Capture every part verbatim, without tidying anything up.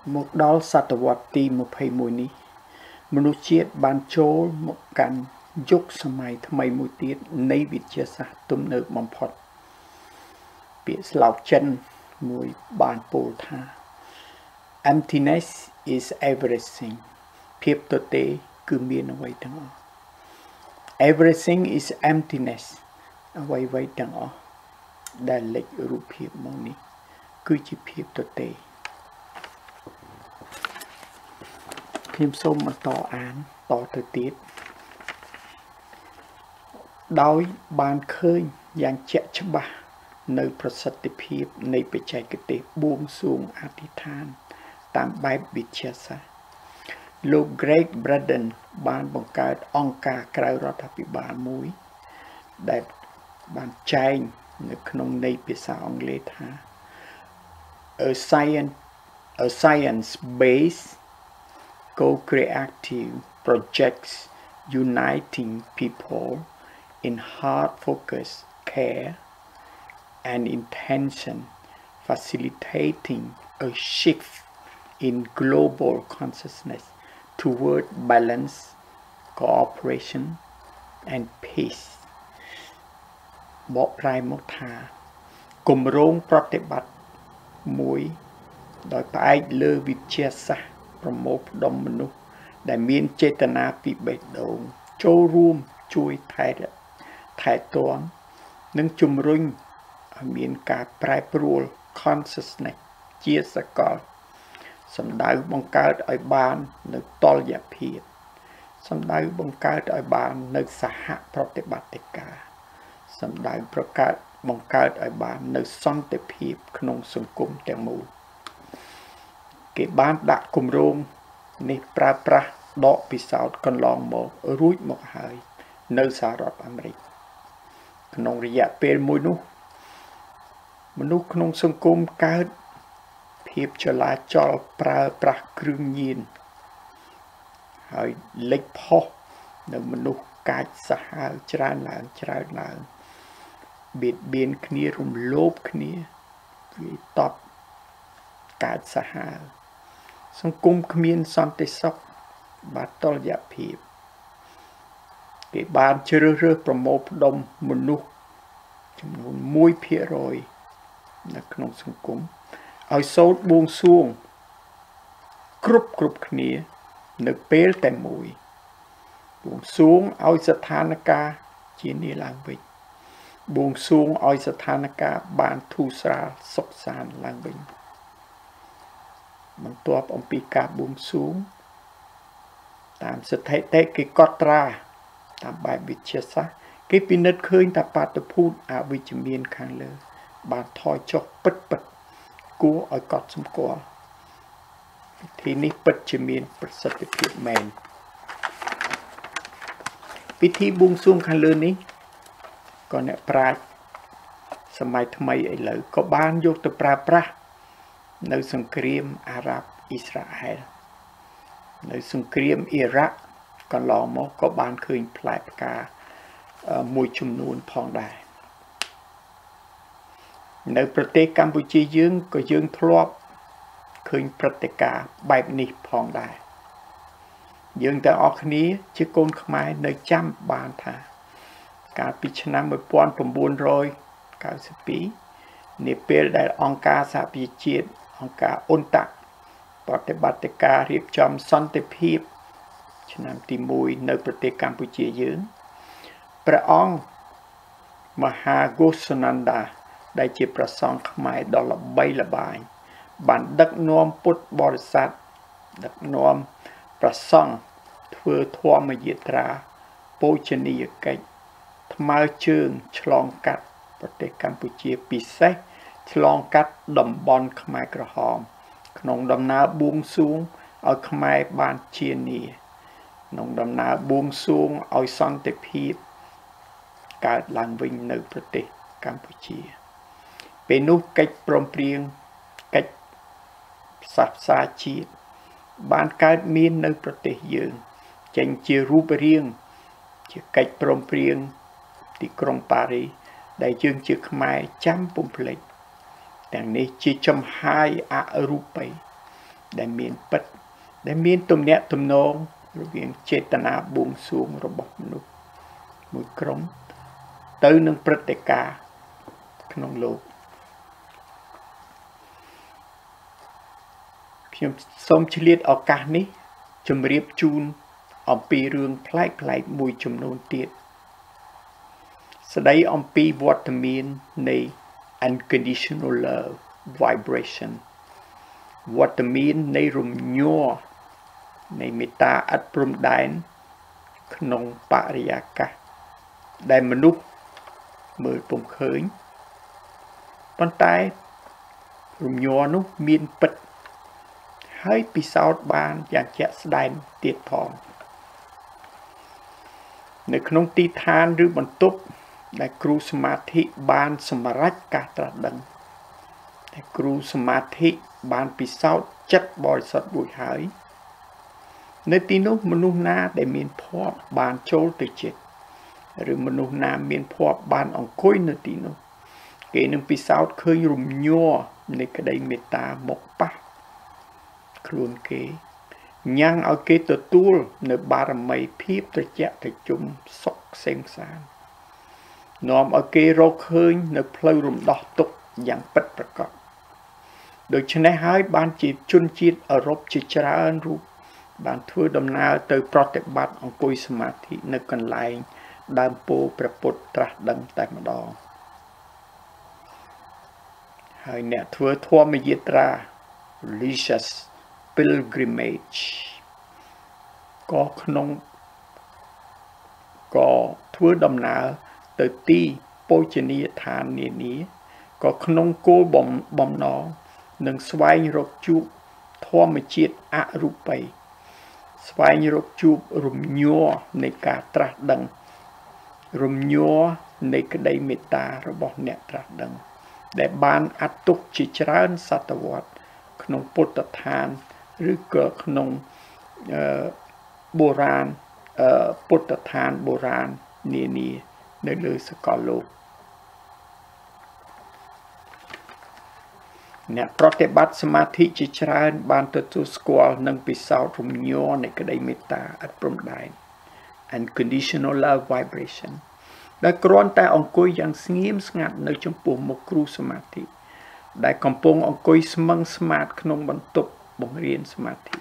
មកដល់សតវត្សទីยี่สิบเอ็ดនេះមនុស្សជាតិបានចូលមកកាន់យុគសម័យថ្មីមួយទៀតនៃវិទ្យាសាស្ត្រទំនើបបំផុតពាក្យស្លោកចិនមួយបានពោលថា emptiness is everything ភាពទទេគឺមានអ្វីទាំងអស់ everything is emptiness អ្វីៗទាំងអស់ដែលលេចរូបភាពមកនេះគឺជាភាពទទេខ្ញុំសូមបន្តអានតទៅទៀតដោយបានឃើញយ៉ាងជាក់ច្បាស់នៅប្រសិទ្ធភាពនៃបច្ចេកទេសបួងសួងអធិដ្ឋានតាមបែបវិទ្យាសាស្ត្រលោក Greg Braden បានបង្កើតអង្គការក្រៅរដ្ឋាភិបាលមួយដែលបានចែងនៅក្នុងន័យភាសាអង់គ្លេសថា a science a science based co-creative projects uniting people in hard focus care and intention facilitating a shift in global consciousness toward balance cooperation and peace បកប្រែមកថាគម្រោងប្រតិបត្តិមួយដោយផ្អែកលើវិទ្យាសាស្ត្រប្រមូលផ្ដុំមនុស្សដែលមានចេតនាពីបេះដូងចូលរួមជួយថែថែទាំនិងជំរុញឲ្យមានការប្រែប្រួល consciousness ជាសកលសំដៅបង្កើតឲ្យបាននៅតុល្យភាពសំដៅបង្កើតឲ្យបាននៅសហប្រតិបត្តិការសំដៅប្រកាសបង្កើតឲ្យបាននៅសន្តិភាពក្នុងសង្គមទាំងមូលគេបានដាក់គម្រោងនេះប្រើប្រាស់ដកពិសោធន៍កន្លងមករួចមកហើយនៅសហរដ្ឋអាមេរិកក្នុងរយៈពេលមួយនោះមនុស្សក្នុងសង្គមកើតភាពចលាចលប្រើប្រាស់គ្រឿងញៀនហើយលេចផុសនៅមនុស្សកាចសាហាវច្រើនឡើងច្រើនឡើងបៀតបៀនគ្នារំលោភគ្នាវាតបកាចសាហាវសង្គមគ្មានសន្តិសុខបាតុល្យភាពគេបានជ្រើសរើសប្រមូលផ្ដុំមនុស្សចំនួនone percentនៅក្នុងសង្គមឲ្យសូត្របួងសួងគ្រប់គ្រប់គ្នានៅពេលតែមួយបួងសួងឲ្យស្ថានភាពជានេះឡើងវិញបួងសួងឲ្យស្ថានភាពបានធូរស្រាលសុខសាន្តឡើងវិញបន្ទាប់អំពីការបួងសួងតាមស្ថិតិគេកត់ត្រាតាមបែបវិទ្យាសាស្ត្រគេពិនិត្យឃើញថាបាតុភូតអវិជ្ជមានខាងលើបានថយចុះពិតពិតគួរឲ្យកត់សម្គាល់វិធីនេះពិតជាមានប្រសិទ្ធភាពមែនពិធីបួងសួងខាងលើនេះក៏អ្នកប្រាជ្ញសម័យថ្មីឥឡូវក៏បានយកទៅប្រើប្រាស់នៅសង្គ្រាមអារ៉ាប់អ៊ីស្រាអែលនៅសង្គ្រាមអ៊ីរ៉ាក់កន្លងមកក៏បានឃើញផ្លែផ្កាមួយចំនួនផងដែរនៅប្រទេសកម្ពុជាយើងក៏យើងធ្លាប់ឃើញព្រឹត្តិការណ៍បែបនេះផងដែរយើងទាំងអស់គ្នាជាកូនខ្មែរនៅចាំបានថាកាលពីឆ្នាំone thousand nine hundred ninety-twoនាពេលដែលអង្គការសហប្រជាជាតិអង្គការអ៊ុនតាក់ប្រតិបត្តិការរៀបចំសន្តិភាពឆ្នាំទីoneនៅប្រទេសកម្ពុជាយើងព្រះអង្គមហាហ្គោសនណ្ដាដែលជាព្រះសង្ឃខ្មែរដ៏ល្បីល្បាញបានដឹកនាំពុទ្ធបរិស័ទដឹកនាំព្រះសង្ឃធ្វើធម្មយាត្រាបូជនីយកិច្ចថ្មើរជើងឆ្លងកាត់ប្រទេសកម្ពុជាពិសេសឆ្លងកាត់តំបន់ខ្មែរក្រហមក្នុងដំណើរបួងសួងឲ្យខ្មែរបានជានីក្នុងដំណើរបួងសួងឲ្យសន្តិភាពកើតឡើងវិញនៅប្រទេសកម្ពុជាពេលនោះកិច្ចព្រមព្រៀងកិច្ចផ្សះផ្សាជាតិបានកើតមាននៅប្រទេសយើងចេញជារូបរាងជាកិច្ចព្រមព្រៀងទីក្រុងប៉ារីសដែលយើងជាខ្មែរចាំពុំភ្លេចទាំងនេះជាចំហាយអរូបីដែលមានពិតដែលមានទំនាក់ទំនងរវាងចេតនាបួងសួងរបស់មនុស្សមួយក្រុមទៅនឹងព្រឹត្តិការណ៍ក្នុងលោកខ្ញុំសូមឆ្លៀតឱកាសនេះជម្រាបជូនអំពីរឿងប្លែកៗមួយចំនួនទៀតស្ដីអំពីវត្តមាននៃ unconditional love vibration វត្តមាននៃរំញ័រនៃមេត្តាឥតព្រំដែនក្នុងបរិយាកាសដែលមនុស្សមើលពុំឃើញប៉ុន្តែរំញ័រនោះមានពិតហើយពិសោធន៍បានយ៉ាងជាក់ស្ដែងទៀតផងនៅក្នុងទីឋានឬបន្ទប់ដែលគ្រូសមាធិបានសម្រេចការត្រាស់ដឹងតែគ្រូសមាធិបានពិសោធន៍ចិត្តបរិសុទ្ធរួចហើយនៅទីនោះមនុស្សណាដែលមានភ័ព្វបានចូលទៅចិត្តឬមនុស្សណាមានភ័ព្វបានអង្គុយនៅទីនោះគេនឹងពិសោធន៍ឃើញរំញ័រនៃក្តីមេត្តាមកប៉ះខ្លួនគេញ៉ាំងឲ្យគេទទួលនៅបារមីភាពត្រជាក់ត្រជុំសុខក្សេមក្សាន្តនាំឲ្យគេរកឃើញនៅផ្លូវរំដោះទុក្ខយ៉ាងពិតប្រាកដដូច្នេះហើយបានជាជនជាតិអឺរ៉ុបជាច្រើនរូបបានធ្វើដំណើរទៅប្រតិបត្តិអង្គុយសមាធិនៅកន្លែងដើមពោធិ៍ព្រះពុទ្ធត្រាស់ដឹងតែម្ដងហើយអ្នកធ្វើធម្មយាត្រា religious pilgrimage ក៏ក្នុងក៏ធ្វើដំណើរទៅទីបូជនីយដ្ឋាននានាក៏ក្នុងគោលបំណងនឹងស្វែងរកជួបធម្មជាតិអរូបីស្វែងរកជួបរំញ័រនៃការត្រាស់ដឹងរំញ័រនៃក្តីមេត្តារបស់អ្នកត្រាស់ដឹងដែលបានអត់ទុកជាច្រើនសតវត្សក្នុងពុទ្ធដ្ឋានឬក៏ក្នុងបុរាណពុទ្ធដ្ឋានបុរាណនានានៅលើសកលលោកអ្នកប្រតិបត្តិសមាធិជាច្រើនបានទទួលស្គាល់និងពិសោធន៍រំញ័រនៃក្តីមេត្តាឥតព្រំដែន unconditional love vibration ដែលគ្រាន់តែអង្គុយយ៉ាងស្ងៀមស្ងាត់នៅចំពោះមុខគ្រូសមាធិដែលកំពុងអង្គុយស្មឹងស្មាតក្នុងបន្ទប់បង្រៀនសមាធិ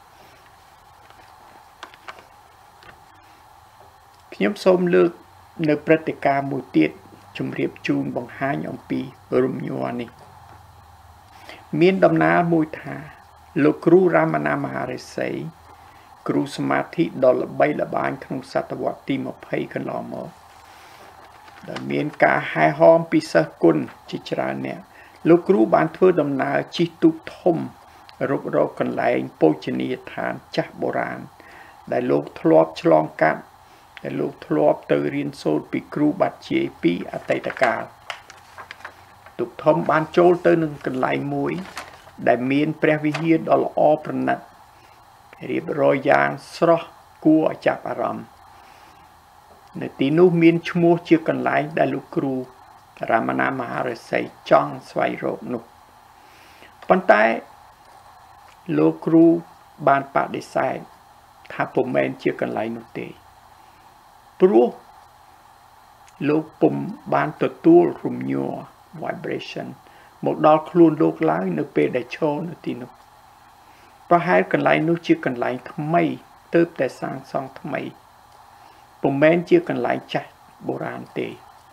ខ្ញុំសូមលើកនៅព្រឹត្តិការណ៍មួយទៀតជម្រាបជូនបង្ហាញអំពីរំញ័រនេះមានដំណើរមួយថាលោកគ្រូរាមាណាមហារិសីគ្រូសមាធិដ៏ល្បីល្បាញក្នុងសតវត្សទីម្ភៃកន្លងមកដែលមានការហែហមពីសិស្សគុណជាច្រើនអ្នកលោកគ្រូបានធ្វើដំណើរជិះទូកធំរុករកកន្លែងបូជនីយដ្ឋានចាស់បុរាណដែលលោកធ្លាប់ឆ្លងកាត់ដែលលោកធ្លាប់ទៅរៀនសូត្រពីគ្រូបាត់ជាយពីអតីតកាលទូកធំបានចូលទៅនឹងកន្លែងមួយដែលមានព្រះវិហារដ៏ល្អប្រណិតរៀបរយយ៉ាងស្រស់គួរឲ្យចាប់អារម្មណ៍នៅទីនោះមានឈ្មោះជាកន្លែងដែលលោកគ្រូរាមាណាមហារិសីចង់ស្វែងរកនោះប៉ុន្តែលោកគ្រូបានបដិសេធថាពុំមែនជាកន្លែងនោះទេព្រោះលោកពុំបានទទួលរំញ័រ vibration មកដល់ខ្លួនលោកឡើយនៅពេលដែលឈរនៅទីនោះប្រហែលកន្លែងនោះជាកន្លែងថ្មីទើបតែសាងសង់ថ្មីពុំមែនជាកន្លែងចាស់បុរាណទេ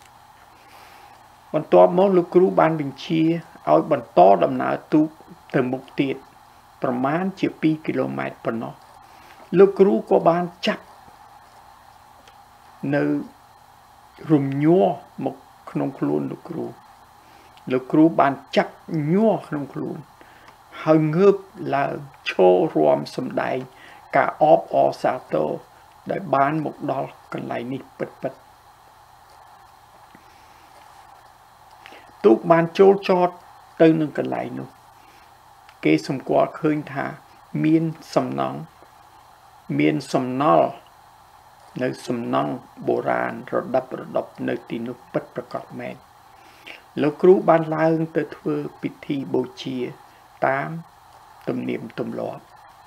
បន្ទាប់មកលោកគ្រូបានបញ្ជាឲ្យបន្តដំណើរទូកទៅមុខទៀតប្រមាណជាពីរគីឡូម៉ែត្រប៉ុណ្ណោះលោកគ្រូក៏បានចាប់នៅរំញ័រមកក្នុងខ្លួនលោកគ្រូលោកគ្រូបានចាប់ញ័រក្នុងខ្លួនហើយងើបឡើងឈររាំសម្ដែងការអបអរសាទរដែលបានមកដល់កន្លែងនេះពិតពិតទូកបានចូលចតទៅនឹងកន្លែងនោះគេសម្គាល់ឃើញថាមានសំណង់មានសំណល់នៅសំណង់បុរាណរដិបរដប់នៅទីនោះពិតប្រាកដមែនលោកគ្រូបានឡើងទៅធ្វើពិធីបូជាតាមទំនៀមទម្លាប់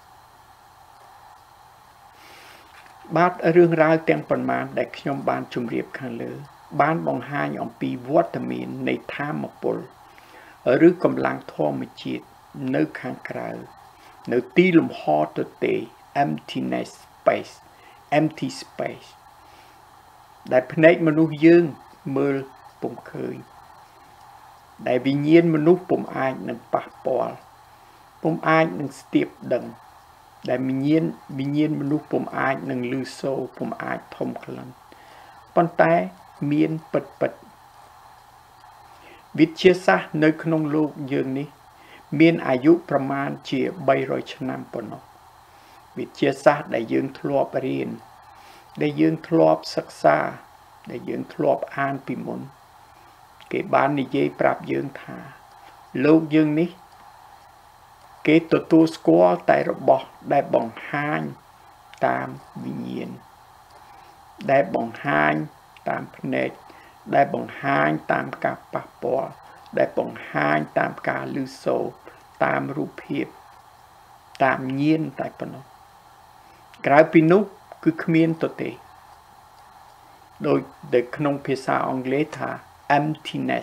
បាទរឿងរ៉ាវទាំងប៉ុន្មានដែលខ្ញុំបានជម្រាបខាងលើបានបង្ហាញអំពីវត្តមាននៃថាមពលឬកម្លាំងធម្មជាតិនៅខាងក្រៅនៅទីលំហទទេ emptiness space empty space ដែលភ្នែកមនុស្សយើងមើលពុំឃើញដែលវិញ្ញាណមនុស្សពុំអាចនឹងប៉ះពាល់ពុំអាចនឹងស្ទាបដឹងដែលវិញ្ញាណវិញ្ញាណមនុស្សពុំអាចនឹងឮសូរពុំអាចធំក្លិនប៉ុន្តែមានពិតពិតវិទ្យាសាស្ត្រនៅក្នុងលោកយើងនេះមានអាយុប្រមាណជាបីរយឆ្នាំប៉ុណ្ណោះវិទ្យាសាស្ត្រដែលយើងធ្លាប់រៀនដែលយើងធ្លាប់សិក្សាដែលយើងធ្លាប់អានពីមុនគេបាននិយាយប្រាប់យើងថាលោកយើងនេះគេទទួលស្គាល់តែរបស់ដែលបង្ហាញតាមវិញ្ញាណដែលបង្ហាញតាមភ្នែកដែលបង្ហាញតាមការប៉ះពាល់ដែលបង្ហាញតាមការឮសូរតាមរូបភាពតាមញៀនតែប៉ុណ្ណោះក្រៅពីនោះគឺគ្មានទទេដោយដែលក្នុងភាសាអង់គ្លេសថា emptiness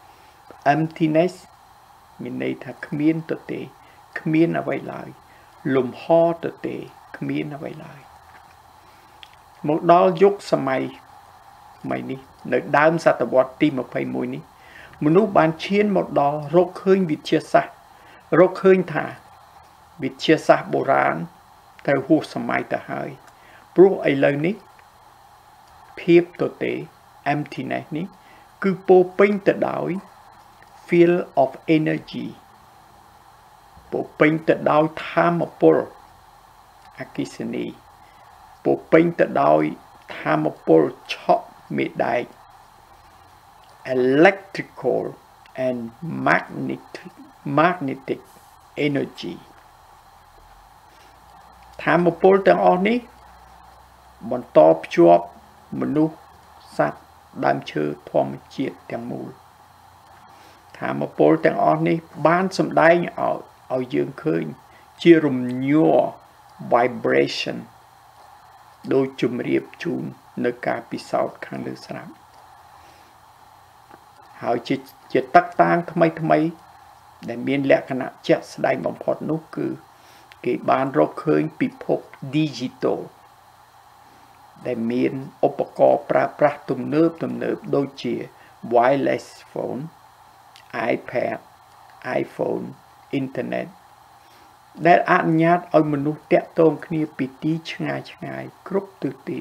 emptiness មានន័យថាគ្មានទទេគ្មានអ្វីឡើយលំហទទេគ្មានអ្វីឡើយមកដល់យុគសម័យថ្មីនេះនៅដើមសតវត្សទីยี่สิบเอ็ดនេះមនុស្សបានឈានមកដល់រកឃើញវិទ្យាសាស្ត្ររកឃើញថាវិទ្យាសាស្ត្របុរាណត្រូវហួសសម័យទៅហើយព្រោះឥឡូវនេះភាពទទេ emptiness នេះគឺពោពេញទៅដោយ field of energy ពោពេញទៅដោយថាមពលអគ្គិសនីពោពេញទៅដោយថាមពលឆក់មេដែក electrical and magnetic magnetic energy ថាមពលទាំងអស់នេះបន្តភ្ជាប់មនុស្សសត្វដើមឈើធម្មជាតិទាំងមូលថាមពលទាំងអស់នេះបានសម្ដែងឲ្យឲ្យយើងឃើញជារំញ័រ vibration ដោយជំរាបជូននៅការពិសោធន៍ខាងលើស្រាប់ហើយជាជាទឹកតាងថ្មីថ្មីដែលមានលក្ខណៈជាក់ស្ដែងបំផុតនោះគឺគេបានរកឃើញពិភព digital ដែលមានឧបករណ៍ប្រើប្រាស់ទំនើបទំនើបដូចជា wireless phone iPad iPhone internet ដែលអនុញ្ញាតឲ្យមនុស្សតាក់ទងគ្នាពីទីឆ្ងាយឆ្ងាយគ្រប់ទិសទី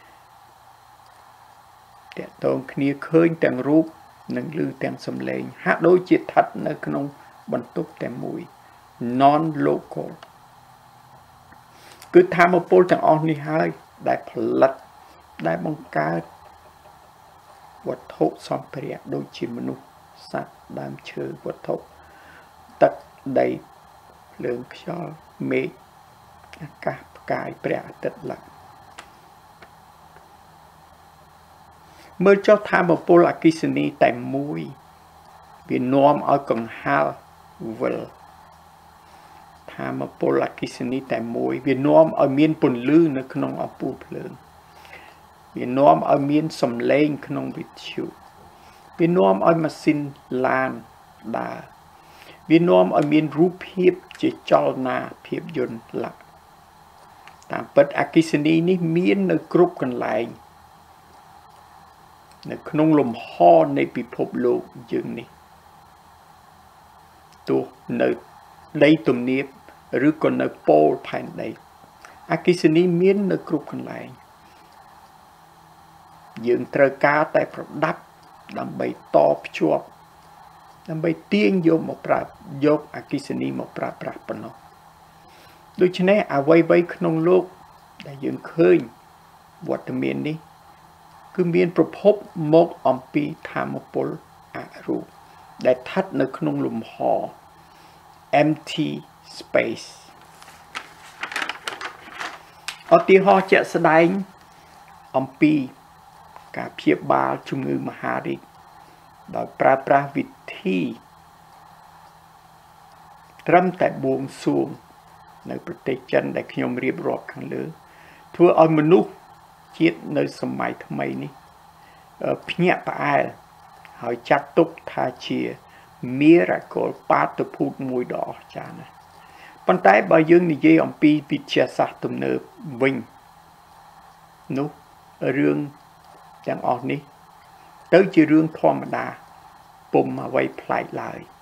តាក់ទងគ្នាឃើញទាំងរូបនិងឮទាំងសំឡេងហាក់ដូចជាស្ថិតនៅក្នុងបន្ទប់តែមួយ non local គឺថាមពលទាំងអស់នេះហើយដែលផលិតដែលបង្កើតវត្ថុសម្ភារៈដូចជាមនុស្សសត្វដើមឈើវត្ថុទឹកដីភ្លើងខ្យល់មេឃអាកាសផ្កាយព្រះអាទិត្យឡើងមើលចុះថាមពលអគ្គិសនីតែមួយវានាំឲ្យកង្ហារវិលថាមពលអគ្គិសនីតែមួយវានាំឲ្យមានពន្លឺនៅក្នុងអពូលភ្លើងវានាំឲ្យមានសំឡេងក្នុងវិទ្យុវានាំឲ្យម៉ាស៊ីនឡានដើរវានាំឲ្យមានរូបភាពជាចលនាភាពយន្តឡាក់តាមពិតអគ្គិសនីនេះមាននៅគ្រប់កន្លែងនៅក្នុងលំហនៃពិភពលោកយើងនេះទោះនៅដីទំនាបឬក៏នៅប៉ូលផែនដីអគ្គិសនីមាននៅគ្រប់កន្លែងយើងត្រូវការតែប្រដាប់ដើម្បីតភ្ជាប់ដើម្បីទាញយកមកប្រើយកអគ្គិសនីមកប្រើប្រាស់ប៉ុណ្ណោះដូច្នេះអ្វីៗក្នុងលោកដែលយើងឃើញវត្តមាននេះគឺមានប្រភពមកអំពីថាមពលអរូបដែលស្ថិតនៅក្នុងលំហ empty space ឧទាហរណ៍ជាក់ស្ដែងអំពីការព្យាបាលជំងឺមហារីកដោយប្រើប្រាស់វិធីត្រឹមតែបួងសួងនៅប្រទេសចិនដែលខ្ញុំរៀបរាប់ខាងលើធ្វើឲ្យមនុស្សជាតិនៅសម័យថ្មីនេះភ្ញាក់ផ្អើលហើយចាត់ទុកថាជា miracle បាតុភូតមួយដ៏អស្ចារ្យណាស់ប៉ុន្តែបើយើងនិយាយអំពីវិទ្យាសាស្ត្រទំនើបវិញនោះរឿងទាំងអស់នេះទៅជារឿងធម្មតាពុំអ្វីប្លែកឡើយ